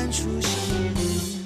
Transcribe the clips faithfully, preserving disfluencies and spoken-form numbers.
淡出心里。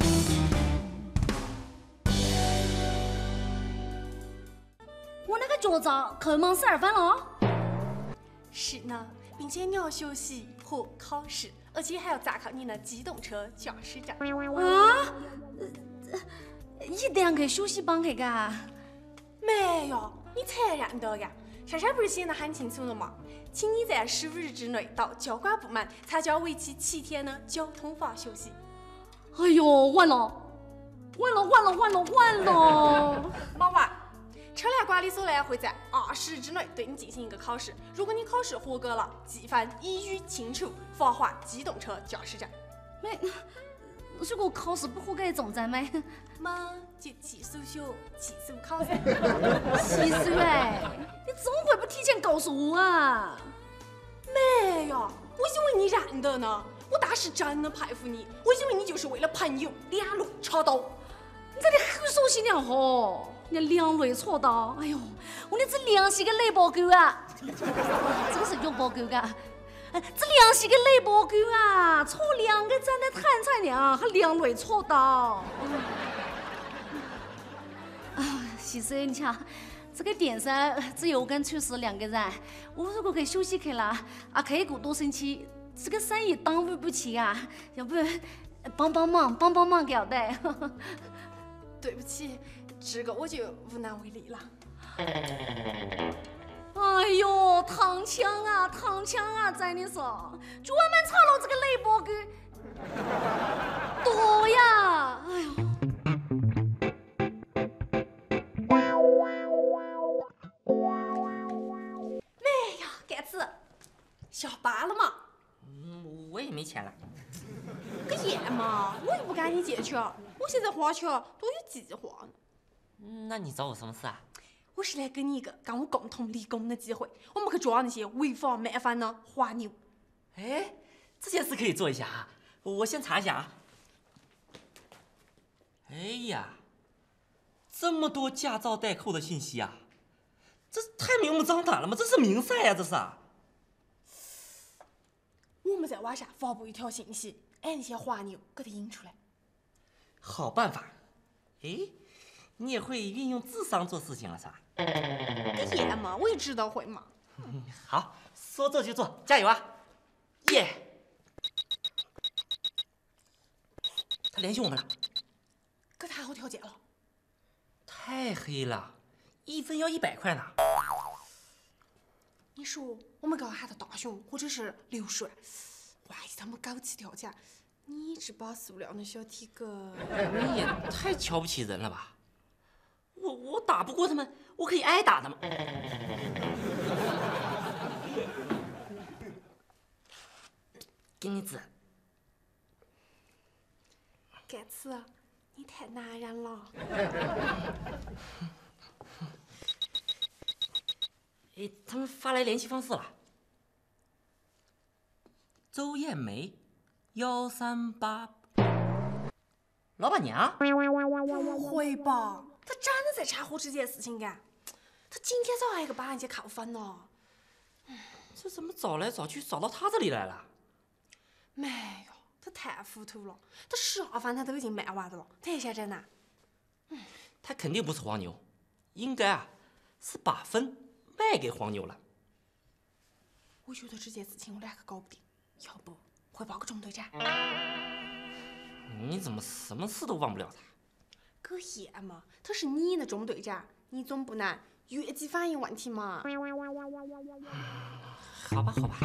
我那个脚掌扣忙十二分了。 是呢，并且你要学习和考试，而且还要查考你的机动车驾驶证。 啊？一两个休息帮去噶？ 没有，你才认得呀！上上不是写得很清楚了吗？请你在十五日之内到交管部门参加为期七天的交通法学习。 哎呦，完了，完了，完了，完了，完了！ 老娃，车辆管理所呢会在二十日之内对你进行一个考试，如果你考试合格了，记分一语清除，罚还机动车驾驶证。 没，如果考试不合格怎么办没？ 嘛，就继续学，继续考噻。 其实哎，你怎么会不提前告诉我啊？ 没呀，我以为你认得呢。我当时真的佩服你，我以为你就是为了朋友两肋插刀。 你这里很熟悉了吼，你两肋插刀，哎呦，我的这两是个肋包狗啊！这个是肉包狗噶。这两是个肋包狗啊，戳两个站的坦菜娘，还两肋插刀。啊，其实你瞧，这个店上只有我跟厨师两个人，我如果给休息去了，啊，客户多生气，这个生意耽误不起啊，要不帮帮忙，帮帮忙，搞得。 对不起，这个我就无能为力了。 哎呦，躺枪啊，躺枪啊！真的是，专门炒了这个肋包狗，多呀！哎呦， 没呀，干子，下班了嘛？ 嗯，我也没钱了。 个爷嘛，我又不跟你借钱，我现在花钱都有计划呢。 嗯，那你找我什么事啊？ 我是来给你一个跟我共同立功的机会，我们去抓那些违法卖贩的花牛。 哎，这件事可以做一下啊，我先查一下啊。哎呀，这么多驾照代扣的信息啊，这太明目张胆了吗？这是明赛呀，这是啊。 我们在网上发布一条信息，让那些花牛给它引出来。 好办法。哎，你也会运用智商做事情了是吧？ 个爷嘛，我也知道会嘛。 嗯，好，说做就做，加油啊！耶！他联系我们了， 可太好条件了。 太黑了，一分要一百块呢。 你说我们给他喊到大雄或者是刘水，万一他们搞起条件，你这把塑料的小体格， 你也太瞧不起人了吧？我我打不过他们，我可以挨打的吗？给你纸。 干子，你太男人了。 哎，他们发来联系方式了。周艳梅，幺三八。老板娘？ 不会吧？他真的在掺和这件事情干？他今天早上还给把人家扣分了。 这怎么找来找去找到他这里来了？ 没有，他太糊涂了。他十二分他都已经卖完的了，他还想整呢？ 嗯，他肯定不是黄牛，应该啊是把分卖给黄牛了。 我觉得这件事情我两个搞不定，要不汇报个中队长？ 你怎么什么事都忘不了他？ 可爷嘛，他是你的中队长，你总不能越级反应问题嘛？ 嗯，好吧，好吧。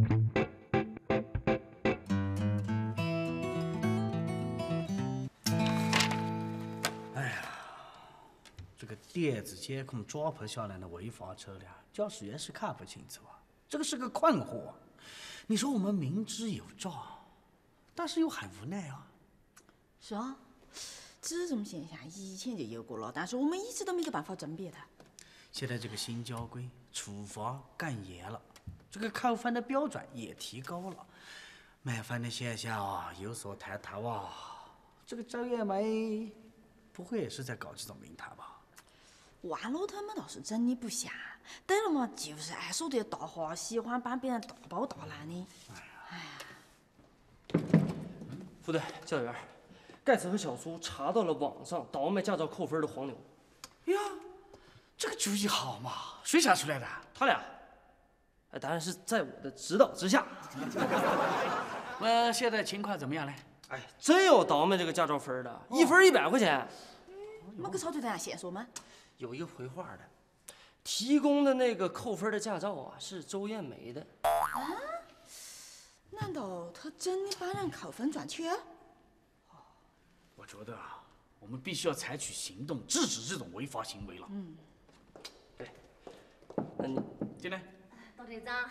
哎呀，这个电子监控抓拍下来的违法车辆，驾驶员是看不清楚啊，这个是个困惑。你说我们明知有诈，但是又很无奈啊。 是啊，这种现象以前就有过了，但是我们一直都没有办法甄别它。 现在这个新交规处罚更严了，这个扣分的标准也提高了，卖分的现象啊有所抬头啊。这个周艳梅不会也是在搞这种名堂吧？ 万罗他们倒是真的不像，对了嘛，就是爱说点大话，喜欢帮别人大包大揽的。哎呀， 副不对，教员，盖茨和小苏查到了网上倒卖驾照扣分的黄牛。 呀，这个主意好嘛？谁想出来的？ 他俩，哎，当然是在我的指导之下。 那现在情况怎么样呢？ 哎，真有倒卖这个驾照分的，一分一百块钱。 那个曹队长线索吗？ 有一个回话的，提供的那个扣分的驾照啊，是周艳梅的。 啊？难道他真的把人扣分转去？ 我觉得啊，我们必须要采取行动，制止这种违法行为了。 嗯， 对。那你进来。 大队长。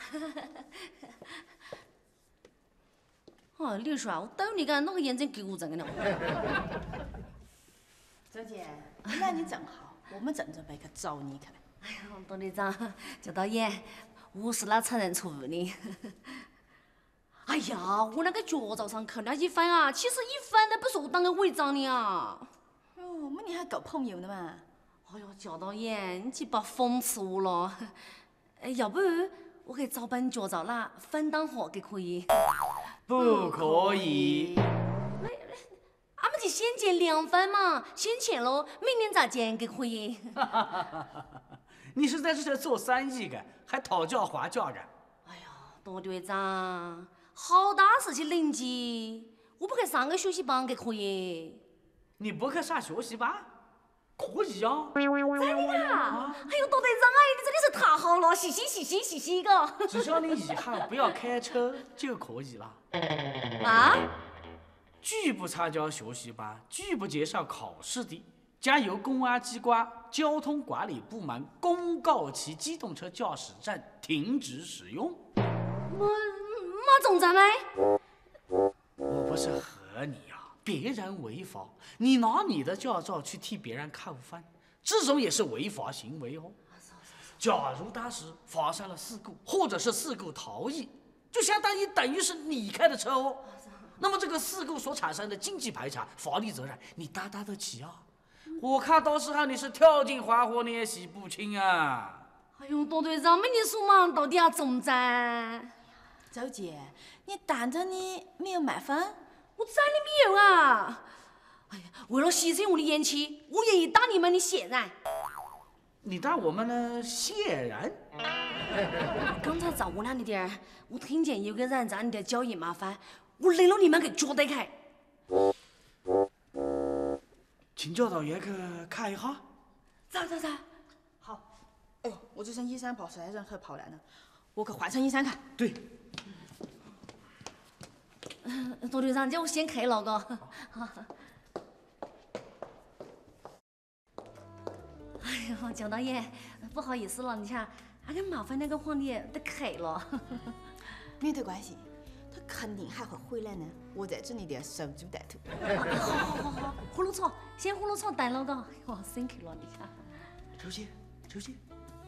哦，李叔啊，我逗你干，那个眼睛给我整个呢。 周姐，那你正好，我们正准备去找你去。 哎呀，大队长，教导员，我是哪承认错误的？哎呀，我那个驾照上扣了一分啊，其实一分都不是我当个违章的啊。 哦，那你还够朋友的嘛？ 哎呦，教导员，你这把讽刺我了。哎，要不我给找本驾照啦，分档货给可以？ 不可以。 俺们就先减两分嘛，先欠喽，明年再减给可以？ 你是在这里做生意的，还讨价还价的？ 哎呀，大队长，好大事情临机，我不去上个学习班给可以？ 你不去上学习班？可以啊。 真的啊？哎呦，大队长哎，你真的是太好了，谢谢谢谢谢谢个。 只要你以后不要开车就可以了。 啊？ 拒不参加学习班，拒不接受考试的，将由公安机关交通管理部门公告其机动车驾驶证停止使用。 我马总站没？ 我不是和你呀、啊，别人违法，你拿你的驾照去替别人扣分，这种也是违法行为哦。假如当时发生了事故，或者是事故逃逸，就相当于等于是你开的车哦。那么这个事故所产生的经济赔偿、法律责任，你担当得起啊？我看到时候你是跳进黄河你也洗不清啊！ 哎呦，大队长，没你说嘛，到底要总站？ 周姐，你当着你没有满分？ 我真的没有啊！哎呀，为了牺牲我的眼气，我愿意当你们的线人。 你当我们的线人？ 刚才找我俩那点儿，我听见有个人在你的脚印麻烦。我领了你们给捉得开， 请教导员去看一下。 走走走， 好。哎呦，我这身衣衫跑晒人和跑烂了，我去换身衣衫看。 对。 嗯，大队长，叫我先开了个。哎呀，蒋导演，不好意思了，你看，俺给麻烦那个皇帝都开了。 没得关系。他肯定还会回来呢，我在这里的守株待兔。 好好好好，葫芦草，先葫芦草等了个，哇，辛苦了，你看。 周姐，周姐，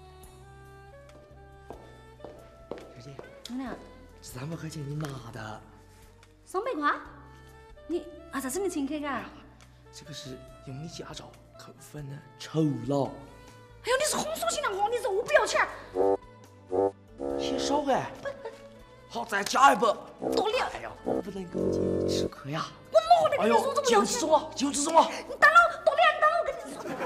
周姐， 怎么样？ 三百块钱你拿的。 三百块？你啊，在这里请客噶？ 这个是用你驾照扣分的酬劳。 哎呦，你是红薯新娘话，你说我不要钱？ 嫌少哎。好，再加一百。 多了。 哎呀，我不能够请你吃亏呀。 我哪里跟你说这么要钱？ 就吃什么，就吃什么。 你等了，多了，你等了，我跟你说。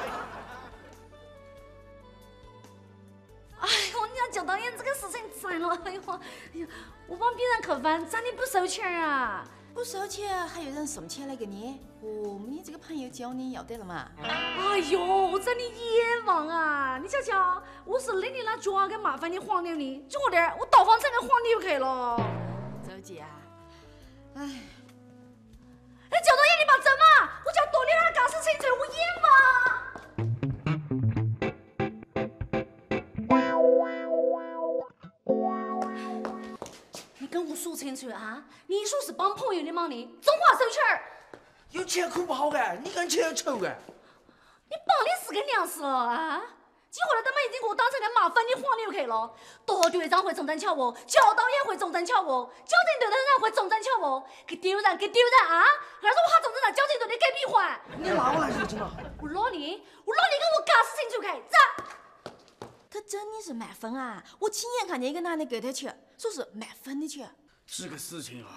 哎呦，你要教导演这个事情惨了，哎呦，哎呀，我帮别人扣分，真的不收钱啊？ 不收钱，还有人送钱来给你？哦，你这个朋友教你要得了嘛？ 哎呦，真的冤枉啊！你瞧瞧，我是领你那脚给麻烦你黄牛的，结果点我倒放成个黄牛去了。 周姐啊，哎， 哎，教导员你别走嘛，我叫多领那干事情罪，我冤枉。你跟我说清楚啊！你说是帮朋友的忙的，总话收钱儿。 有钱可不好哎，你跟钱臭哎。 你帮的是个娘事了啊！结果呢，他们已经给我当成个麻烦的黄牛去了。大队长会重整巧我，教导员会重整巧我，矫正队的人会重整巧我，给丢人给丢人啊！而且我还重整了矫正队的给闭环。 你拿我来说真的。 我老你，我老你跟我干事情出去，走！ 他真的是满分啊！我亲眼看见一个男的给他钱，说是满分的钱。 这个事情啊，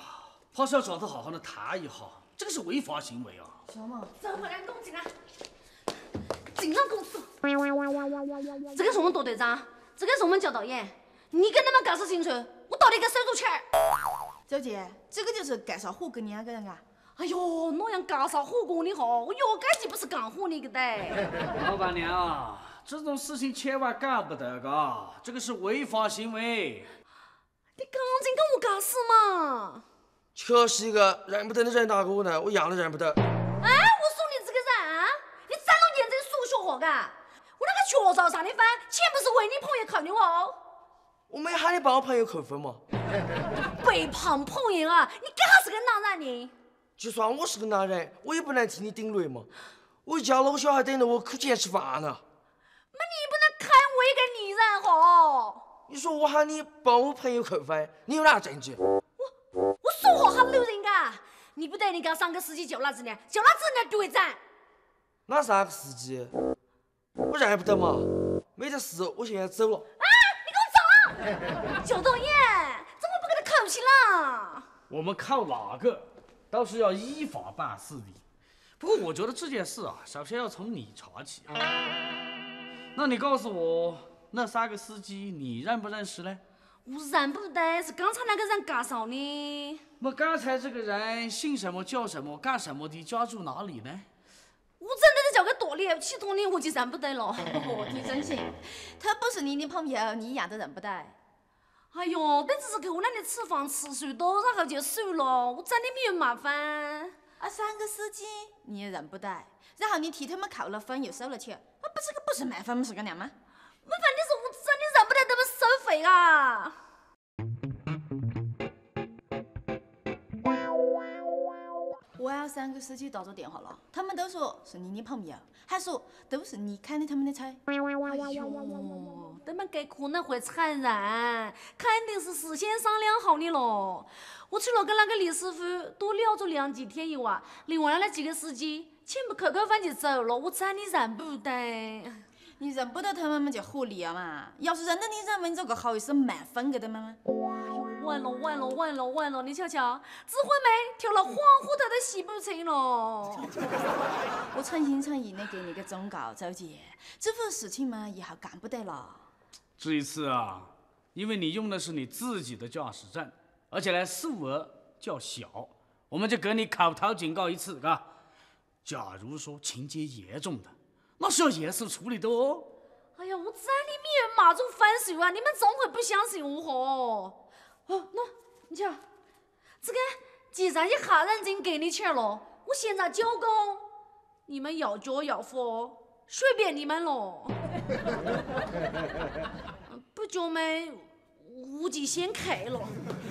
还是要找他好好的谈一下，这个是违法行为啊！ 小嘛， 走回来，跟我进来，进来跟我说。这个是我们大队长，这个是我们教导员，你跟他们解释清楚，我到底该收多钱？ 周姐，这个就是介绍火给你两个人啊。 哎呦，那样介绍火锅你好，我哟，该既不是干活你个的。 老板娘，这种事情千万干不得嘎，这个是违法行为。 你赶紧跟我解释嘛！ 就是一个认不得的人大哥呢，我一样都认不得。 哎，我说你这个人，你长了眼睛数学好嘎？我那个学校上的饭，钱不是为你朋友扣的哦。 我没喊你帮我朋友扣分嘛。 背叛朋友啊！你干哈是个男人呢？ 就算我是个男人，我也不能替你顶罪嘛。我一家老小孩等着我扣钱吃饭呢。 那你不能看我一个女人哈！ 你说我喊你帮我朋友扣分，你有哪个证据？ 我我说话很留人噶，你不得你刚上个司机叫哪子呢？叫哪子呢？队长？ 哪三个司机？我认不得嘛。没得事，我现在走了。 哎，你给我走！教导员，怎么不给他扣起了？ 我们靠哪个？倒是要依法办事的。不过我觉得这件事啊，首先要从你查起啊。那你告诉我，那三个司机你认不认识呢？ 我认不得，是刚才那个人介绍的。 那刚才这个人姓什么叫什么干什么的，家住哪里呢？ 我真的叫个大脸，其他的我就认不得了。 哦，你真行，他不是你的朋友，你一样都认不得。 哎呦，但只是给我那里吃饭吃水多，然后就走了，我真的没有麻烦。 啊，三个司机你也认不得，然后你替他们扣了分又收了钱，啊，不这个不是麻烦是个娘吗？ 麻烦的是我真的认不得他们收费啊！ 我要三个司机打着电话了，他们都说是你的朋友，还说都是你开的他们的车。 哎呦，他们给可能会承认，肯定是事先商量好的咯。我除了跟那个李师傅多聊咗两几天以外，另外那几个司机全部扣扣分就走了，我真的认不得。 你认不得他们嘛就合理了嘛，要是认得你认为你这个好意思满分给他们吗？ 完了完了完了完了！你瞧瞧，智慧妹跳了黄虎头都洗不清了。 我诚心诚意的给你个忠告，周姐，这副事情嘛以后干不得了。 这一次啊，因为你用的是你自己的驾驶证，而且呢数额较小，我们就给你口头警告一次，嘎。假如说情节严重的，那是要严肃处理的哦。 哎呀，我真的没有马中分手啊！你们总会不相信我哦。哦，那你瞧，这个既然一下认真给你钱了，我现在交工，你们要交要付，随便你们咯。不交没，我就先开了。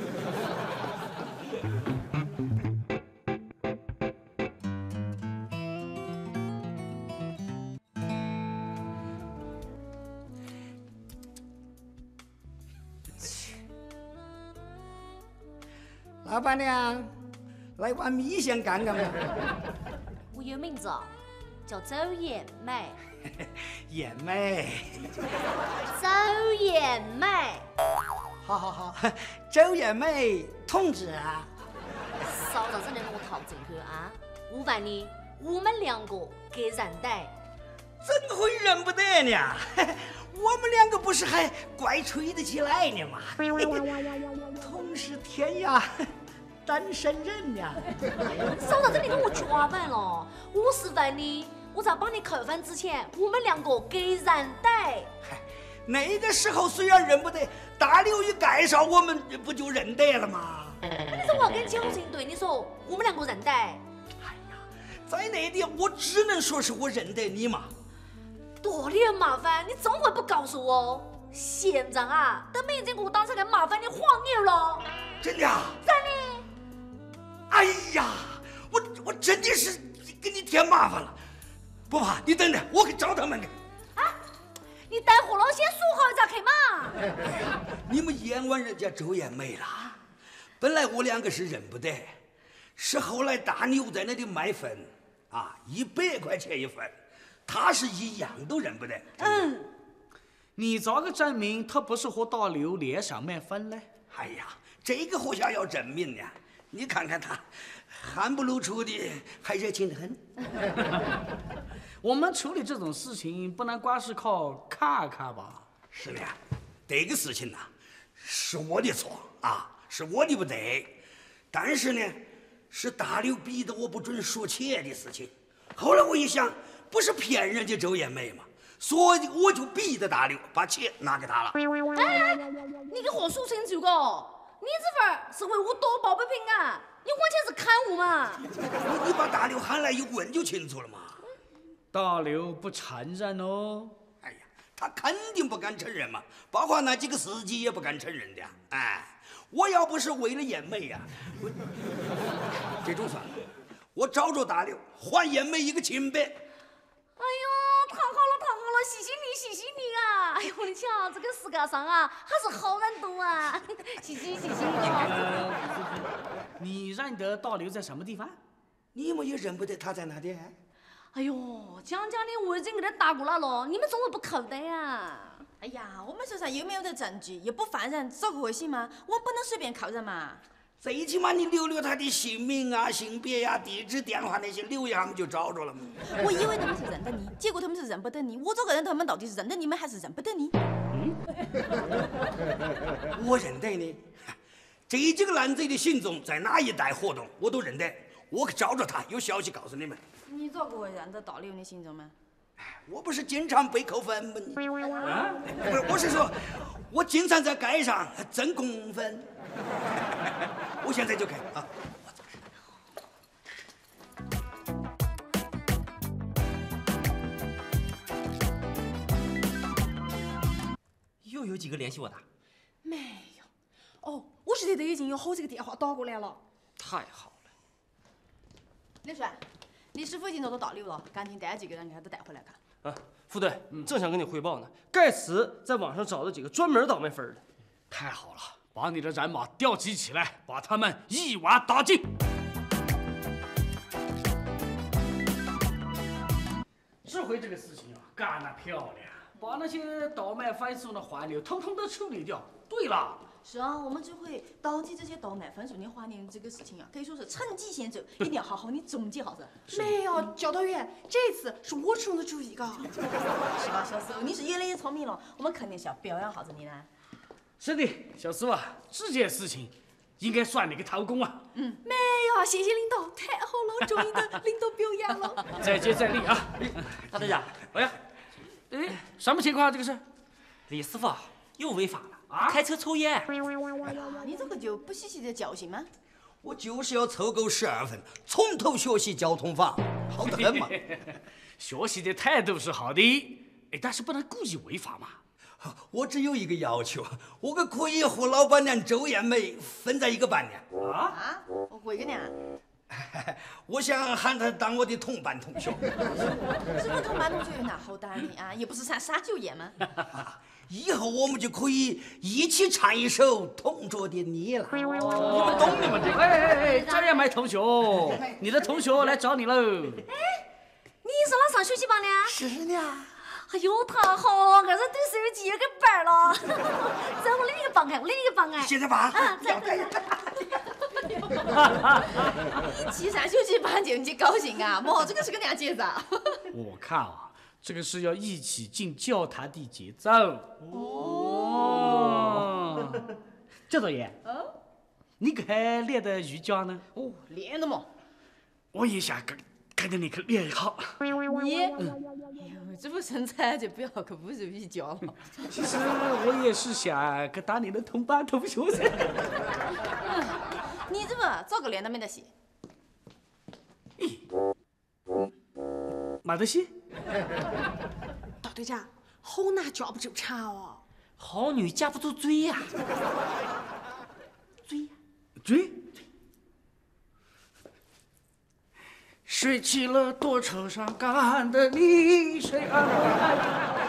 老板娘，来碗米线干干嘛？ 我有名字，叫周艳美。 艳美， 周艳美。 好好好，周艳美同志啊！ 少在这里给我套这个啊！我问你，我们两个给认得？ 怎会认不得呢？我们两个不是还怪吹得起来呢吗？同是天涯单身人呀！ 少在这里跟我抓完了！我是问你，我在帮你扣分之前，我们两个给认得？ 嗨，那个时候虽然认不得，大刘一介绍我们不就认得了吗？ 你说我要跟交警对你说，我们两个认得？哎呀，在那点我只能说是我认得你嘛。 多点麻烦，你总会不告诉我？现在啊，都没已经给我当成个麻烦的黄牛了。 真的啊？ 真的。 哎呀，我我真的是给你添麻烦了。不怕，你等着，我去找他们去。 啊，你待会儿了，先说好再去嘛。 你们冤枉人家周艳美了。本来我两个是认不得，是后来大牛在那里卖粉，啊，一百块钱一份。他是一样都认不得。 嗯， 你咋个证明他不是和大刘联手卖粉呢？ 哎呀，这个好像要证明呢。 你看看他，汗不露出的，还热情得很。 我们处理这种事情，不能光是靠看看吧？ 是的，这个事情呐、啊，是我的错啊，是我的不对。但是呢，是大刘逼得我不准说钱的事情。后来我一想，不是骗人家周艳梅吗？所以我就逼着大刘把钱拿给他了。 哎，你给我说清楚个，你这份是为我夺宝贝品啊，你完全是看我嘛！ 你你把大刘喊来一问就清楚了嘛。 大刘不承认哦。 哎呀，他肯定不敢承认嘛，包括那几个司机也不敢承认的。哎，我要不是为了艳梅呀、啊，我这种算了，我找着大刘还艳梅一个清白。 哎呦，太好了，太好了，谢谢你，谢谢你啊！哎呦，我的瞧，这个世界上啊，还是好人多啊！谢谢，谢谢你啊！ 你认得大刘在什么地方？ 你们也认不得他在哪里？ 哎呦，讲讲的我已经给他打过来了，你们怎么不扣的呀？ 哎呀，我们手上又没有的证据，也不犯人，找个回信嘛，我们不能随便扣人嘛。 最起码你留留他的姓名啊、性别呀、啊、地址、电话那些，留一下，我们就找着了嘛。 我以为他们是认得你，结果他们是认不得你。我找个人，他们到底是认得你们还是认不得你？ 嗯，我认得你。这几个烂贼的行踪在哪一带活动，我都认得。我找着他，有消息告诉你们。 你咋个会认得大刘的行踪吗？ 我不是经常被扣分吗？啊，不是，我是说，我经常在街上挣工分。我现在就开啊！ 又有几个联系我的？ 没有。哦，我是觉得已经有好几个电话打过来了。 太好了。 刘帅，李师傅已经找到大刘了，赶紧带几个人给他带回来看。 啊，副队，正想跟你汇报呢。盖茨在网上找了几个专门倒霉分的。 太好了，把你的人马调集起来，把他们一网打尽。这回这个事情啊，干得漂亮，把那些倒卖分数的环流统统都处理掉。对了。 是啊，我们这回倒计这些倒卖分数的环流这个事情啊，可以说是成绩显著，一定要好好的总结好噻。 没有，教导员，这次是我出的主意噶。 是吧，小苏，你是越来越聪明了，我们肯定是要表扬好着你呢。 是的，小苏啊，这件事情应该算你个头功啊。 嗯，没有，谢谢领导，太好了，终于得领导表扬了。 再接再厉啊！ 大队长， 哎呀，哎，什么情况？这个是李师傅又违法了。 啊！ 开车抽烟！ 你这个就不细细的教训吗？ 我就是要凑够十二分，从头学习交通法，好得很嘛。 学习的态度是好的，哎，但是不能故意违法嘛。 我只有一个要求，我可可以和老板娘周艳梅分在一个班呢。 啊？啊？为个呢？ 我想喊她当我的同班同学。 什么同班同学有哪好当的啊？也不是啥傻酒宴吗？ 以后我们就可以一起唱一首《同桌的你》了。 你们懂你们这个？哎哎哎，周艳梅同学，你的同学来找你喽。哎，你是哪上学习班的？ 是呢。 哎呦，太好了，俺这对手机也给办了。在我另一个帮哎，我另一个帮哎。 现在吧。 啊，在在。 你去上学习班就你高兴啊？莫，这个是个两节奏。 我看啊，这个是要一起进教堂的节奏。哦。教导员。嗯。你可还练的瑜伽呢？ 哦，练的嘛。 我也想跟跟着你去练一下。 你。嗯。这副身材就不要去侮辱瑜伽了。 其实我也是想跟当你的同班同学噻。 你怎么找个练都没得戏？ 咦，没得戏？ 大队长，好男抓不住场哦。 好女架不住追呀、啊。 追呀、啊，追。谁起了多愁善感的你？谁安慰爱？